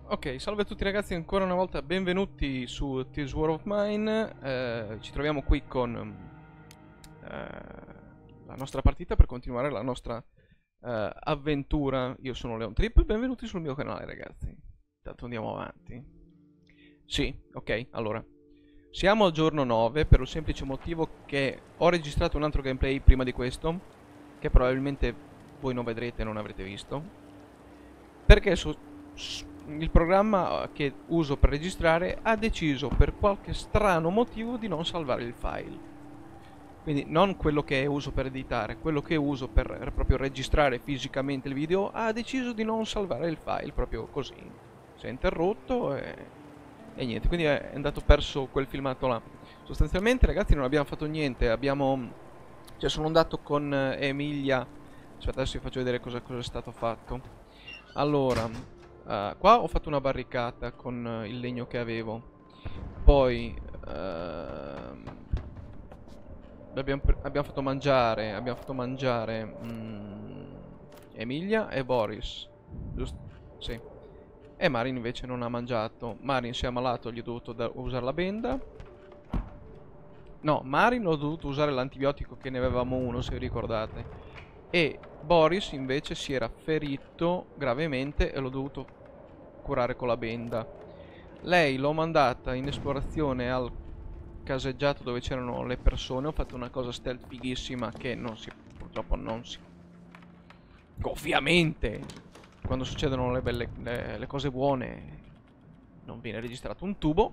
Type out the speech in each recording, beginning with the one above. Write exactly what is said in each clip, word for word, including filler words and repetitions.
Ok, salve a tutti ragazzi, ancora una volta benvenuti su This War of Mine. Eh, ci troviamo qui con eh, la nostra partita per continuare la nostra eh, avventura. Io sono Leon Trip, benvenuti sul mio canale ragazzi. Intanto andiamo avanti. Sì, ok, allora. Siamo al giorno nove per il semplice motivo che ho registrato un altro gameplay prima di questo, che probabilmente voi non vedrete e non avrete visto, perché su, su- il programma che uso per registrare ha deciso per qualche strano motivo di non salvare il file. Quindi non quello che uso per editare, quello che uso per proprio registrare fisicamente il video ha deciso di non salvare il file proprio così. Si è interrotto e, e niente, quindi è andato perso quel filmato là. Sostanzialmente ragazzi non abbiamo fatto niente, abbiamo... Cioè sono andato con eh, Emilia. Aspetta, adesso vi faccio vedere cosa, cosa è stato fatto. Allora, eh, qua ho fatto una barricata con eh, il legno che avevo. Poi ehm, abbiamo, pre- abbiamo fatto mangiare, abbiamo fatto mangiare mm, Emilia e Boris. Giusto? Sì. E Marin invece non ha mangiato. Marin si è ammalato, gli ho dovuto da- usare la benda. No, Marin ho dovuto usare l'antibiotico che ne avevamo uno, se vi ricordate. E Boris invece si era ferito gravemente e l'ho dovuto curare con la benda. Lei l'ho mandata in esplorazione al caseggiato dove c'erano le persone. Ho fatto una cosa stealth fighissima che non si, purtroppo non si... Ovviamente, quando succedono le, belle, le, le cose buone, non viene registrato un tubo.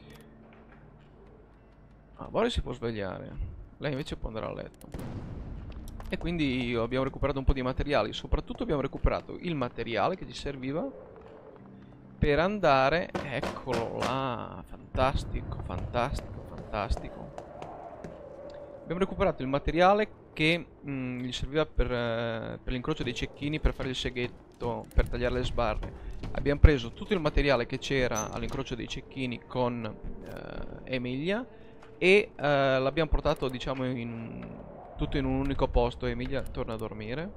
Ah, Boris si può svegliare. Lei invece può andare a letto. E quindi abbiamo recuperato un po' di materiali. Soprattutto abbiamo recuperato il materiale che ci serviva per andare... Eccolo là. Fantastico, fantastico, fantastico. Abbiamo recuperato il materiale che mm, gli serviva per, eh, per l'incrocio dei cecchini, per fare il seghetto, per tagliare le sbarre. Abbiamo preso tutto il materiale che c'era all'incrocio dei cecchini con eh, Emilia e eh, l'abbiamo portato, diciamo, in, tutto in un unico posto. Emilia torna a dormire.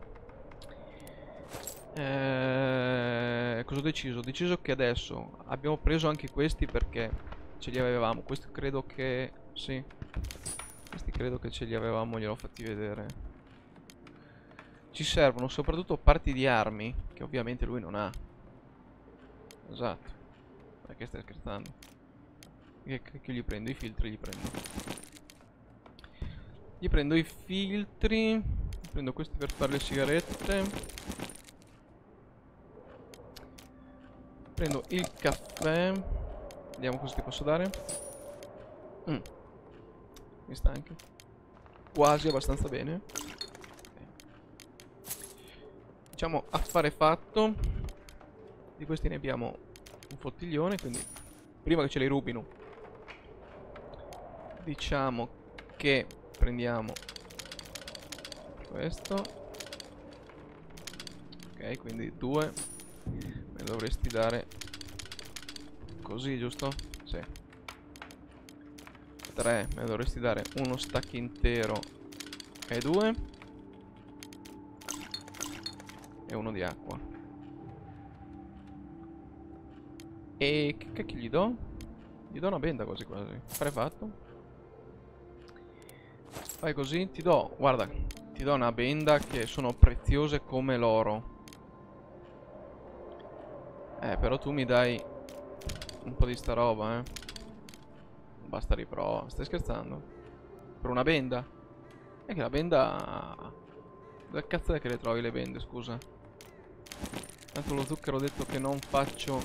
Eh, cosa ho deciso? Ho deciso che adesso abbiamo preso anche questi perché ce li avevamo. Questi credo che... sì. Questi credo che ce li avevamo, gliel'ho fatti vedere. Ci servono soprattutto parti di armi, che ovviamente lui non ha. Esatto. Ma che stai scherzando? Che, che, che gli prendo? I filtri gli prendo. Gli prendo i filtri. Prendo questi per fare le sigarette. Prendo il caffè. Vediamo cosa ti posso dare. Mm. Mi sta anche quasi abbastanza bene. Okay. Diciamo affare fatto. Di questi ne abbiamo un fottiglione, quindi prima che ce li rubino diciamo che prendiamo questo. Ok, quindi due me dovresti dare così, giusto? Sì. Tre me dovresti dare uno stack intero e due e uno di acqua. E che cacchio gli do? Gli do una benda quasi quasi. Fare fatto. Fai così, ti do, guarda, ti do una benda che sono preziose come l'oro. Eh, però tu mi dai un po' di sta roba, eh. Basta riprova. Stai scherzando? Per una benda? È che la benda... Dove cazzo è che le trovi le bende, scusa? Tanto lo zucchero ho detto che non faccio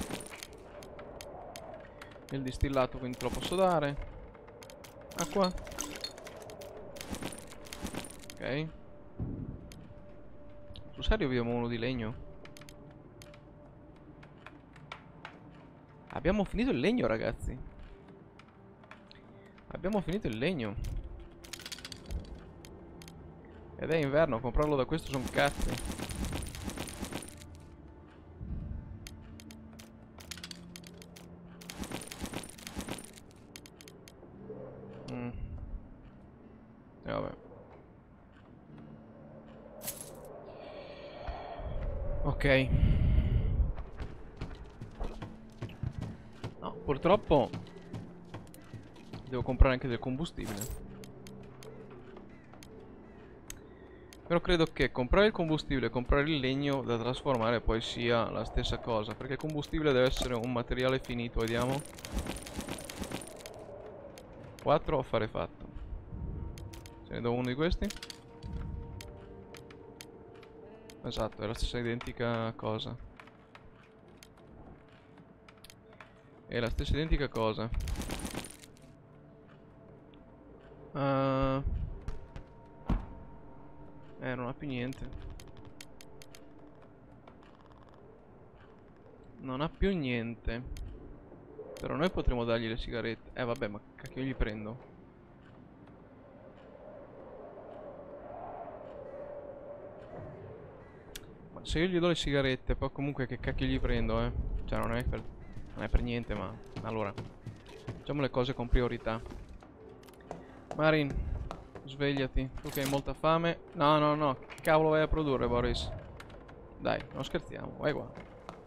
il distillato, quindi te lo posso dare. Acqua. Ok. Sul serio abbiamo uno di legno? Abbiamo finito il legno, ragazzi. Abbiamo finito il legno. Ed è inverno, comprarlo da questo sono cazzi. Mm. E vabbè. Ok. Purtroppo devo comprare anche del combustibile. Però credo che comprare il combustibile e comprare il legno da trasformare poi sia la stessa cosa, perché il combustibile deve essere un materiale finito, vediamo. quattro, affare fatto. Se ne do uno di questi. Esatto, è la stessa identica cosa. È la stessa identica cosa. Uh, eh, non ha più niente. Non ha più niente. Però noi potremmo dargli le sigarette. Eh vabbè, ma cacchio gli prendo? Ma se io gli do le sigarette, poi comunque che cacchio gli prendo, eh? Cioè non è per, non è per niente, ma... Allora, facciamo le cose con priorità. Marin, svegliati. Tu che hai molta fame. No, no, no. Che cavolo vai a produrre, Boris? Dai, non scherziamo. Vai qua.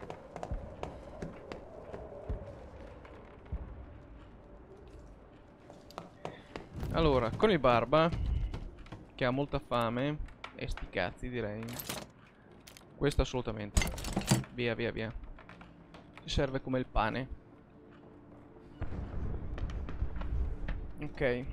Allora, con il barba, che ha molta fame, e sti cazzi direi. Questo assolutamente. Via, via, via. Ci serve come il pane. Ok.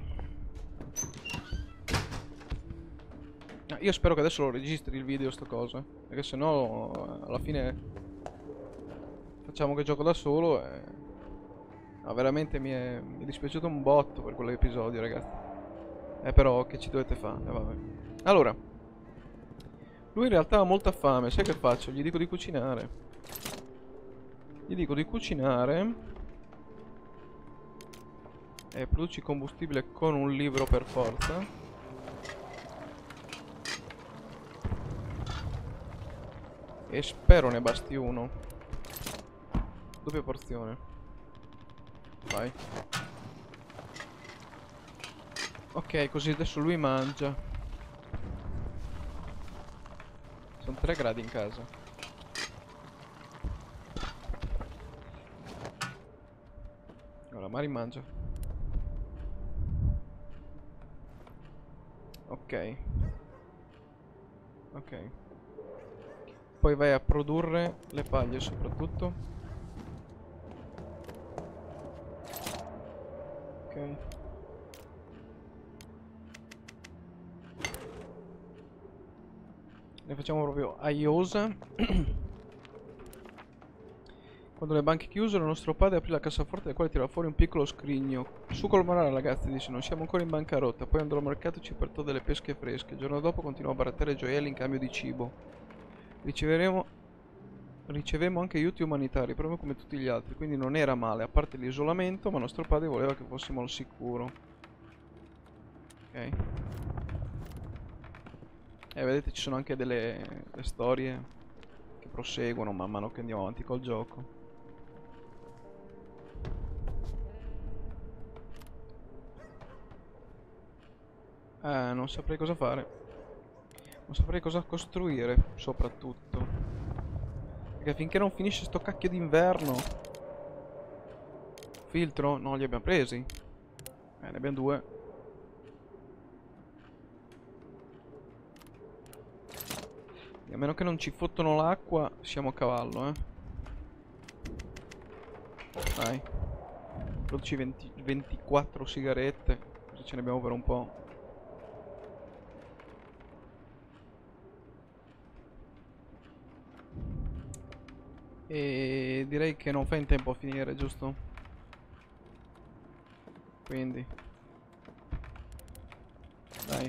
Ah, io spero che adesso lo registri il video sto coso, perché sennò alla fine facciamo che gioco da solo e... No, veramente mi è, mi è dispiaciuto un botto per quell'episodio, ragazzi. Eh, però, che ci dovete fare? Eh, vabbè. Allora, lui in realtà ha molta fame. Sai che faccio? Gli dico di cucinare. Gli dico di cucinare. E produci combustibile con un libro per forza. E spero ne basti uno. Doppia porzione. Vai. Ok, così adesso lui mangia. Sono tre gradi in casa. Allora, Mari mangia. Ok. Ok. Poi vai a produrre le paglie soprattutto. Ok. Ne facciamo proprio a iosa. Quando le banche chiusero, il nostro padre aprì la cassaforte, da quale tirò fuori un piccolo scrigno. Su col morale, ragazzi, dice, non siamo ancora in bancarotta. Poi andrò al mercato e ci portò delle pesche fresche. Il giorno dopo continuò a barattare gioielli in cambio di cibo. Riceveremo... Ricevemmo anche aiuti umanitari, proprio come tutti gli altri, quindi non era male, a parte l'isolamento, ma nostro padre voleva che fossimo al sicuro. Ok. E eh, vedete, ci sono anche delle, delle storie che proseguono man mano che andiamo avanti col gioco. Eh, non saprei cosa fare. Non saprei cosa costruire, soprattutto. Perché finché non finisce sto cacchio d'inverno. Filtro? No, li abbiamo presi. Eh, ne abbiamo due. E a meno che non ci fottono l'acqua, siamo a cavallo, eh. Dai. Produci venti, ventiquattro sigarette. Così ce ne abbiamo per un po'. E direi che non fa in tempo a finire, giusto? Quindi dai.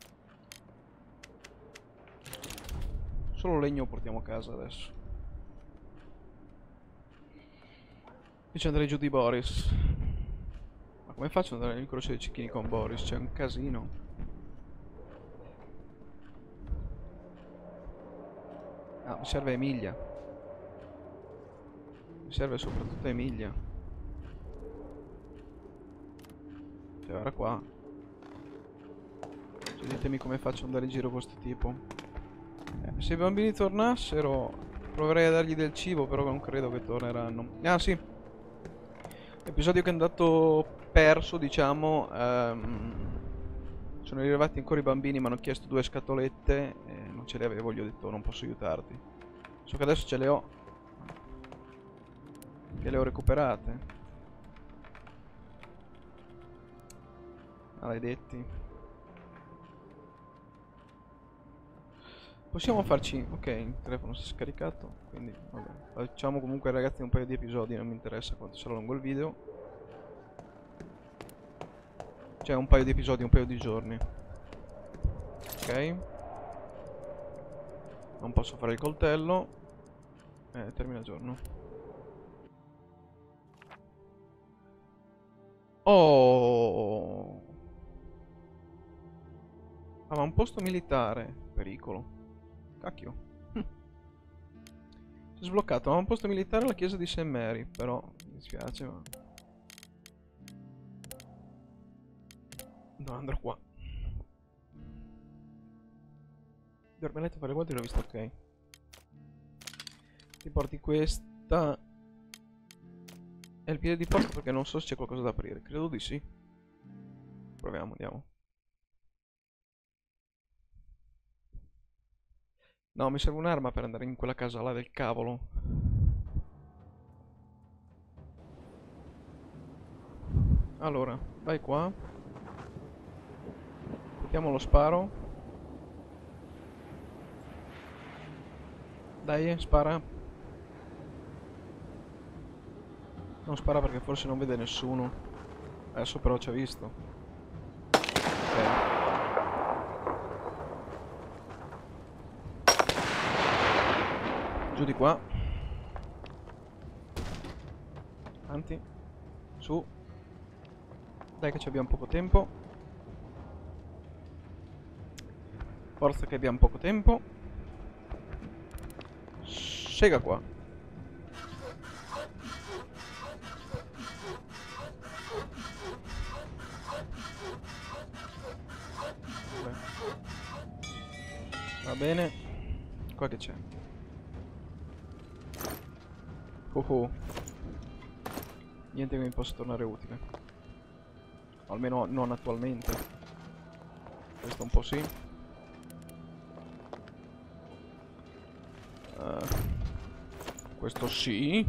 Solo legno portiamo a casa adesso. Invece andrei giù di Boris. Ma come faccio ad andare all'incrocio dei cecchini con Boris? C'è un casino. Ah, mi serve Emilia. Mi serve soprattutto Emilia. Cioè, ora qua. Cioè, ditemi come faccio ad andare in giro con questo tipo. Eh, se i bambini tornassero, proverei a dargli del cibo, però non credo che torneranno. Ah, sì. Episodio che è andato perso, diciamo. ehm, sono arrivati ancora i bambini, mi hanno chiesto due scatolette e non ce le avevo, gli ho detto non posso aiutarti. So che adesso ce le ho. Che le ho recuperate. Maledetti. Possiamo farci... Ok, il telefono si è scaricato, quindi vabbè. Facciamo comunque ragazzi un paio di episodi, non mi interessa quanto sarà lungo il video. Cioè un paio di episodi, un paio di giorni. Ok. Non posso fare il coltello. Eh, termina il giorno. Oh! Ah, ma un posto militare. Pericolo. Cacchio. Hm. Si è sbloccato. Ma un posto militare alla chiesa di Saint Mary. Però, mi dispiace, ma... No, andrò qua. Dorme a letto a fare guardia e l'ho visto, ok. Ti porti questa. È il piede di porta perché non so se c'è qualcosa da aprire. Credo di sì. Proviamo, andiamo. No, mi serve un'arma per andare in quella casa là del cavolo. Allora, vai qua. Mettiamo lo sparo. Dai, spara. Non spara perché forse non vede nessuno. Adesso però ci ha visto. Ok. Giù di qua. Avanti. Su. Dai che ci abbiamo poco tempo. Forza che abbiamo poco tempo. Sega qua. Vabbè. Va bene. Qua che c'è? Oh oh. Niente che mi possa tornare utile. Almeno non attualmente. Questo un po' sì. Uh, questo sì.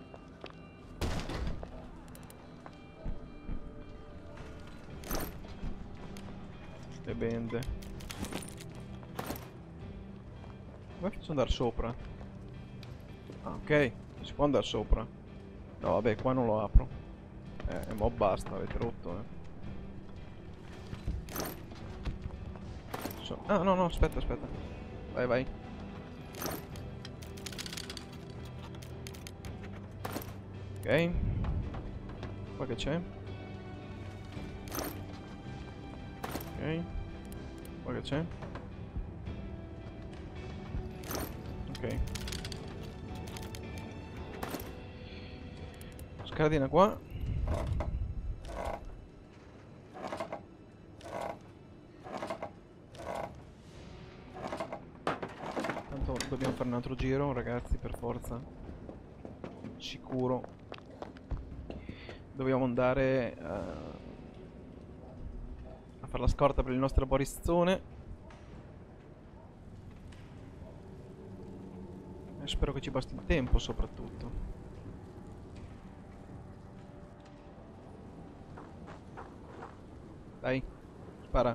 Le bende. Come faccio ad andare sopra? Ah, ok. Si può andare sopra. No, vabbè, qua non lo apro. Eh, ma basta, avete rotto, eh. So ah, no, no, aspetta, aspetta. Vai, vai. Ok. Qua che c'è? Ok. Qua che c'è? Ok. Scardina qua. Tanto dobbiamo fare un altro giro, ragazzi, per forza. Sicuro. Dobbiamo andare uh, a fare la scorta per il nostro Borizzone. E spero che ci basti il tempo, soprattutto. Dai, spara.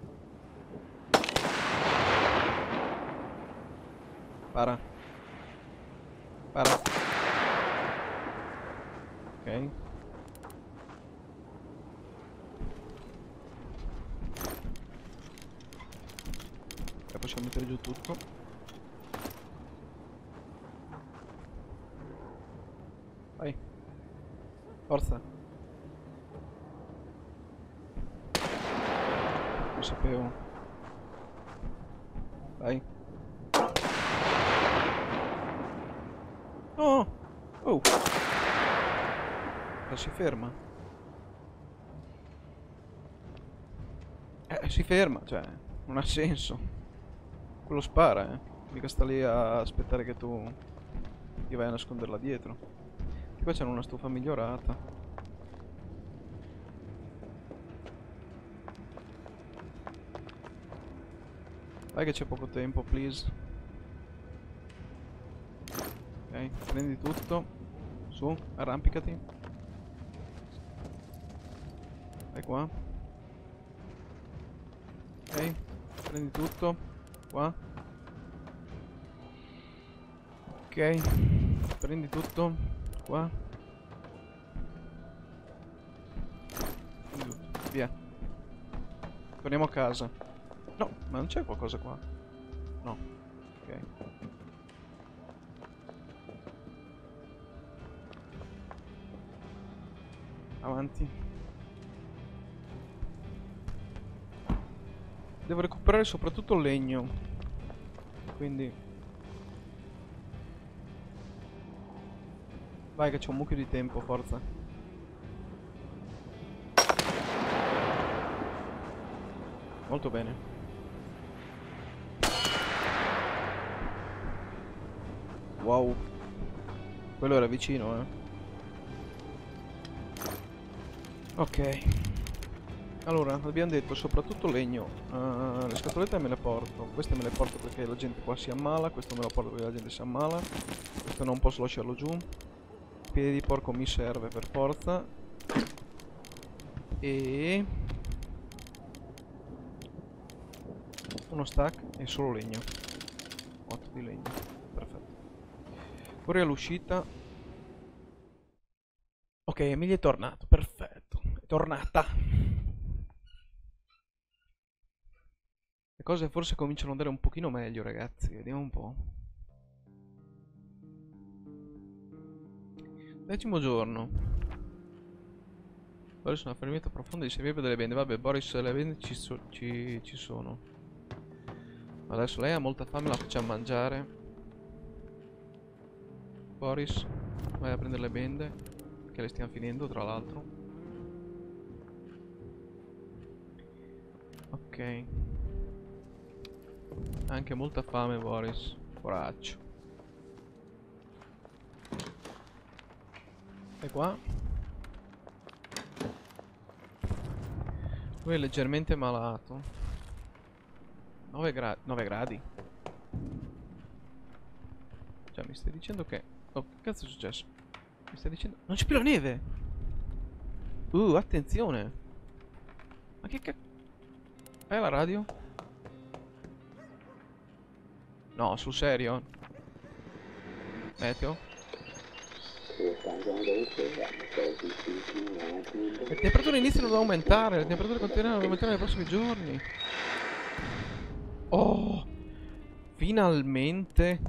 Spara. Spara. Ok. E possiamo mettere giù tutto. Vai. Forza. Lo sapevo. Vai. Oh! Oh! Ma si ferma. Eh, si ferma, cioè, non ha senso. Quello spara, eh. Mica sta lì a aspettare che tu ti vai a nasconderla dietro. Qua c'è una stufa migliorata. Vai che c'è poco tempo, please. Ok, prendi tutto. Su, arrampicati. Vai qua. Ok, prendi tutto. Qua. Ok, prendi tutto. Qua. Prendi tutto. Via. Torniamo a casa. No, ma non c'è qualcosa qua. No. Ok. Avanti. Devo recuperare soprattutto legno. Quindi vai che c'è un mucchio di tempo, forza. Molto bene. Wow. Quello era vicino, eh. Ok. Allora, abbiamo detto soprattutto legno. Uh, le scatolette me le porto. Queste me le porto perché la gente qua si ammala. Questo me lo porto perché la gente si ammala. Questo non posso lasciarlo giù. Piede di porco mi serve per forza. E uno stack e solo legno. otto di legno. Perfetto. Corri all'uscita. Ok, Emilia è tornato. Perfetto. È tornata. Le cose forse cominciano ad andare un pochino meglio, ragazzi. Vediamo un po'. Decimo giorno. Boris una fermenta profonda di semiebe delle bende. Vabbè, Boris le bende ci, so ci, ci sono. Adesso lei ha molta fame, la facciamo mangiare. Boris, vai a prendere le bende, che le stiamo finendo tra l'altro. Ok. Ha anche molta fame Boris. Coraggio. E qua? Lui è leggermente malato. nove gradi. nove gradi? Cioè mi stai dicendo che... Oh, che cazzo è successo? Mi stai dicendo... Non c'è più la neve! Uh, attenzione! Ma che cazzo... Hai la radio? No, sul serio? Meteo? Le temperature iniziano ad aumentare, le temperature continueranno ad aumentare nei prossimi giorni. Oh! Finalmente!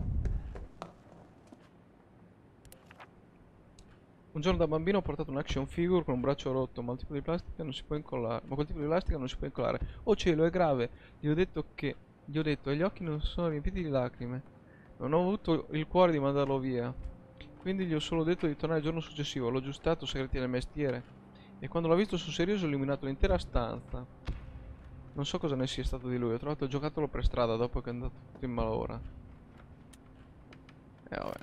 Un giorno da bambino ho portato un action figure con un braccio rotto, ma il tipo di plastica non si può incollare. Ma quel tipo di plastica non si può incollare. Oh cielo, è grave! Gli ho detto che... Gli ho detto, e gli occhi non sono riempiti di lacrime. Non ho avuto il cuore di mandarlo via. Quindi gli ho solo detto di tornare il giorno successivo. L'ho aggiustato, segreti del mestiere. E quando l'ho visto sul serio ho illuminato l'intera stanza. Non so cosa ne sia stato di lui. Ho trovato il giocattolo per strada dopo che è andato tutto in malora. E eh, vabbè.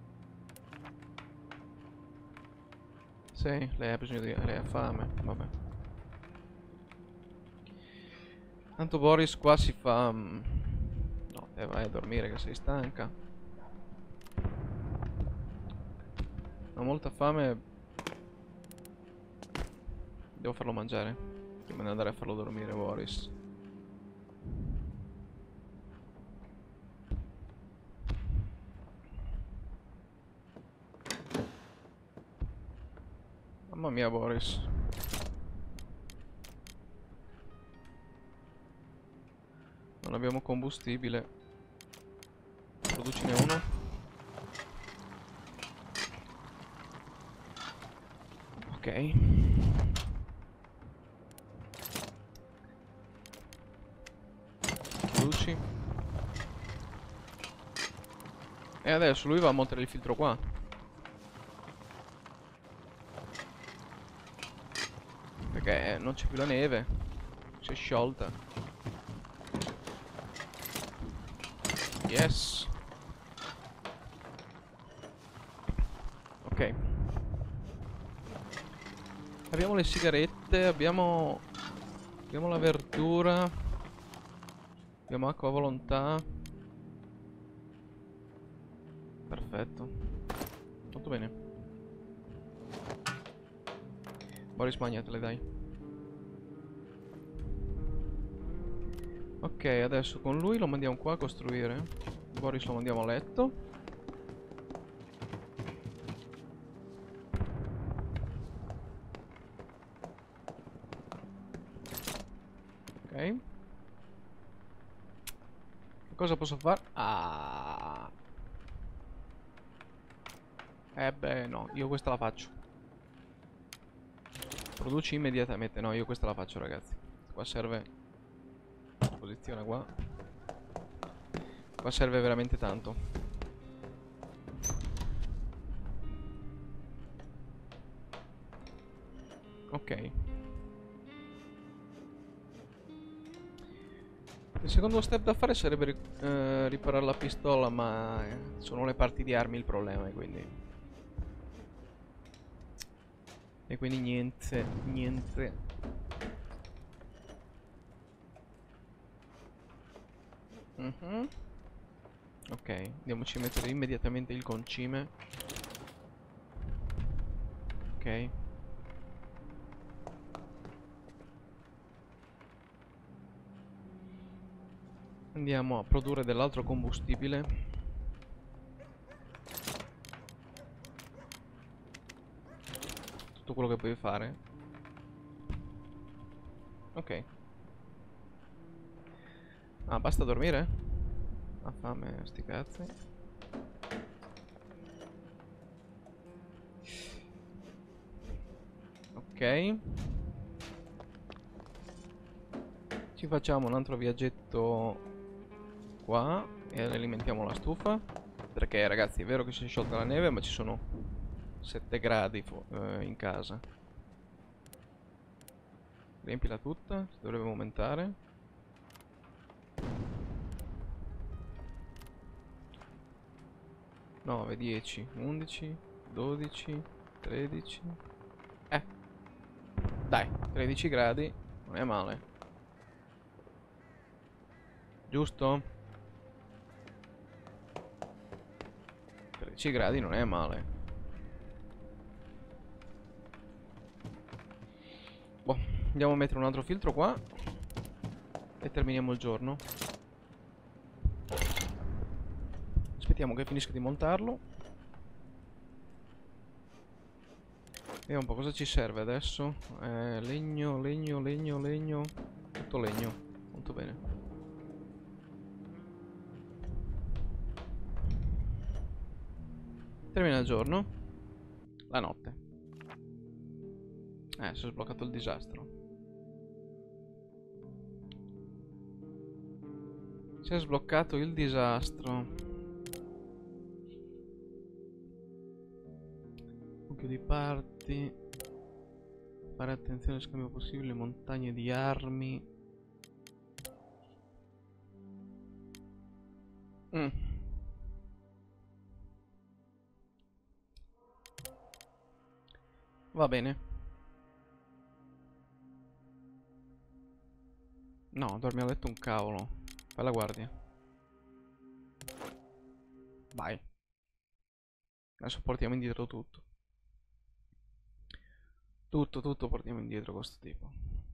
Sì, lei ha bisogno di... lei ha fame. Vabbè. Tanto Boris qua si fa... No, te vai a dormire che sei stanca. Ho molta fame. Devo farlo mangiare prima di andare a farlo dormire, Boris. Mamma mia, Boris. Non abbiamo combustibile. Producine uno. Ok. Luci. E adesso lui va a montare il filtro qua. Perché non c'è più la neve. Si è sciolta. Yes. Ok. Abbiamo le sigarette. Abbiamo... Abbiamo la verdura. Abbiamo acqua a volontà. Perfetto. Molto bene. Boris, magnatele, dai. Ok, adesso con lui lo mandiamo qua a costruire. Boris lo mandiamo a letto. Ok. Che cosa posso fare? Ah. Eh beh, no, io questa la faccio. Produci immediatamente. No, io questa la faccio, ragazzi. Qua serve... Posizione qua. Qua serve veramente tanto. Ok. Il secondo step da fare sarebbe ri eh, riparare la pistola, ma eh, sono le parti di armi il problema, e quindi... E quindi niente, niente. Mhm. Ok, andiamoci a mettere immediatamente il concime. Ok. Andiamo a produrre dell'altro combustibile. Tutto quello che puoi fare. Ok. Ah, basta dormire? Ha fame, sti cazzi. Ok. Ci facciamo un altro viaggetto qua e alimentiamo la stufa. Perché, ragazzi, è vero che si è sciolta la neve, ma ci sono sette gradi eh, in casa. Riempila tutta, dovrebbe aumentare. nove, dieci, undici, dodici, tredici. Eh, dai, tredici gradi, non è male. Giusto? tredici gradi non è male. Boh, andiamo a mettere un altro filtro qua e terminiamo il giorno. Aspettiamo che finisca di montarlo. Vediamo un po' cosa ci serve adesso. Eh, legno, legno, legno, legno. Tutto legno. Molto bene. Termina il giorno. La notte. Eh, si è sbloccato il disastro. Si è sbloccato il disastro. Occhio di parti. Fare attenzione al scambio possibile. Montagne di armi. Mm. Va bene. No, dormi a letto un cavolo. Fai la guardia. Vai. Adesso portiamo indietro tutto. Tutto, tutto portiamo indietro questo tipo.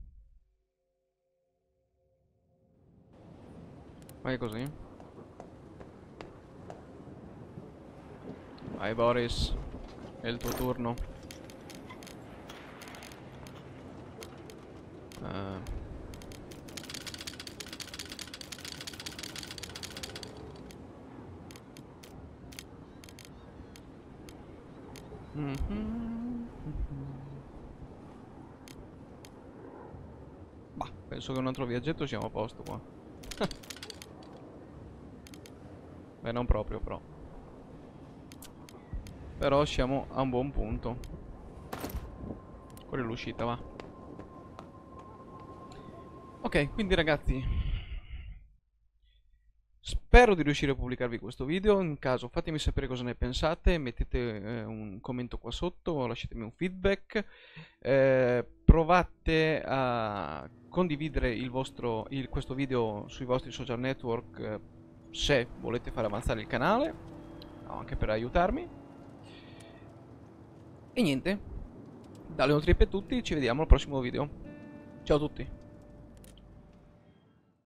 Vai così. Vai Boris. È il tuo turno. Uh. Mm-hmm. Bah, penso che un altro viaggetto siamo a posto qua. Beh, non proprio però. Però siamo a un buon punto. Quella è l'uscita, va. Ok, quindi ragazzi, Spero di riuscire a pubblicarvi questo video. In caso fatemi sapere cosa ne pensate, mettete eh, un commento qua sotto, lasciatemi un feedback, eh, provate a condividere il vostro, il, questo video sui vostri social network eh, se volete far avanzare il canale o anche per aiutarmi. E niente, dalle Leon Trip è tutti, ci vediamo al prossimo video. Ciao a tutti.